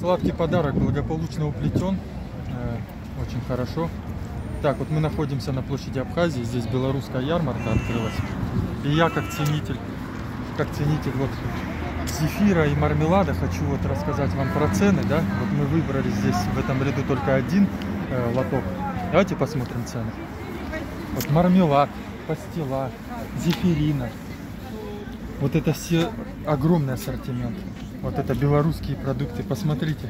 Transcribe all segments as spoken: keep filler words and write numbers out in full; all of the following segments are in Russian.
Сладкий подарок благополучно уплетен. Очень хорошо. Так, вот мы находимся на площади Абхазии. Здесь белорусская ярмарка открылась. И я как ценитель, как ценитель вот зефира и мармелада хочу вот рассказать вам про цены, да. Вот мы выбрали здесь в этом ряду только один э, лоток. Давайте посмотрим цены. Вот мармелад, пастила, зефирина. Вот это все огромный ассортимент. Вот это белорусские продукты, посмотрите.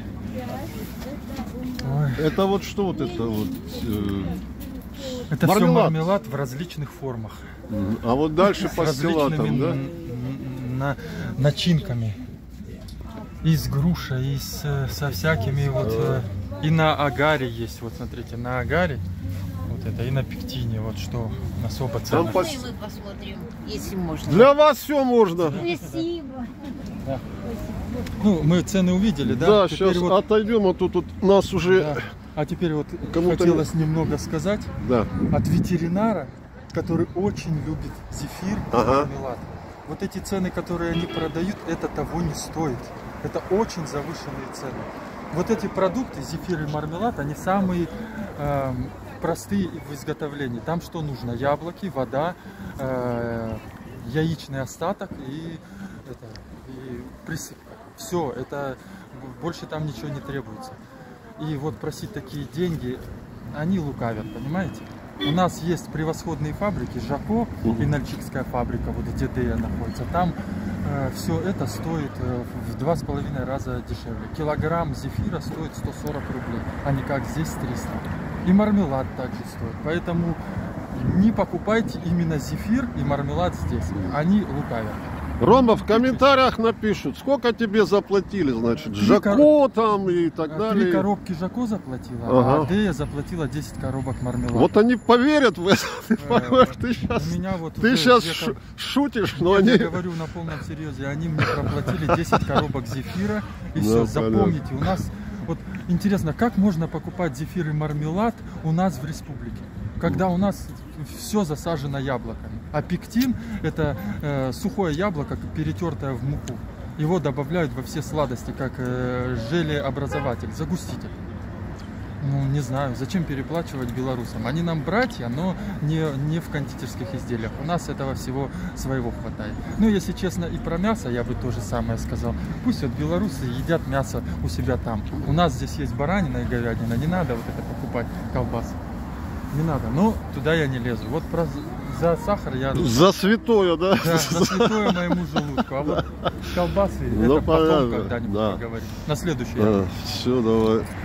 Ой. Это вот что вот это вот? Э, это мармелад. Все мармелад в различных формах. А вот дальше пастила там, да? На, начинками. И с грушей, и с, со всякими вот. Э, и на агаре есть, вот смотрите, на агаре. Вот это, и на пектине, вот что особо ценно. Можно и мы посмотрим, если можно. Для вас все можно. Спасибо. Да. Ну, мы цены увидели, да? Да, теперь сейчас вот... отойдем, а тут, тут нас уже... Да. А теперь вот Кому-то... хотелось немного сказать да. от ветеринара, который очень любит зефир и ага. мармелад. Вот эти цены, которые они продают, это того не стоит. Это очень завышенные цены. Вот эти продукты, зефир и мармелад, они самые э, простые в изготовлении. Там что нужно? Яблоки, вода, э, яичный остаток и, это, и присыпка. Все, это больше там ничего не требуется. И вот просить такие деньги, они лукавят, понимаете? У нас есть превосходные фабрики, Жако и Нальчикская фабрика, вот где Дея находится. Там э, все это стоит э, в два с половиной раза дешевле. Килограмм зефира стоит сто сорок рублей, а не как здесь триста. И мармелад также стоит. Поэтому не покупайте именно зефир и мармелад здесь. Они лукавят. Рома, в комментариях напишут, сколько тебе заплатили, значит, Жако кор... там и так далее. Три коробки Жако заплатила, ага. а Дея заплатила десять коробок мармелада. Вот они поверят в это. Э, ты сейчас, меня вот ты сейчас ш... шутишь, но я они... Я говорю на полном серьезе, они мне проплатили десять коробок зефира, и все, запомните, у нас... Вот интересно, как можно покупать зефир и мармелад у нас в республике, когда у нас все засажено яблоками. А пектин – это э, сухое яблоко, перетертое в муку. Его добавляют во все сладости, как э, желеобразователь, загуститель. Ну, не знаю, зачем переплачивать белорусам. Они нам братья, но не, не в кондитерских изделиях. У нас этого всего своего хватает. Ну, если честно, и про мясо я бы то же самое сказал. Пусть вот белорусы едят мясо у себя там. У нас здесь есть баранина и говядина. Не надо вот это покупать, колбасы. Не надо, но туда я не лезу. Вот про, за сахар я... За святое, да? Да, за святое моему желудку. А вот колбасы, ну, это понятно. Потом когда-нибудь да. поговорим. На следующий а, все, давай.